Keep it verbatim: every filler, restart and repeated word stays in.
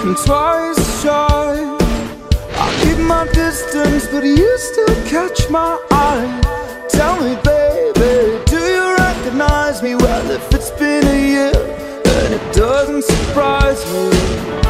I'm twice as shy. I keep my distance, but you still catch my eye. Tell me, baby, do you recognize me? Well, if it's been a year, then it doesn't surprise me.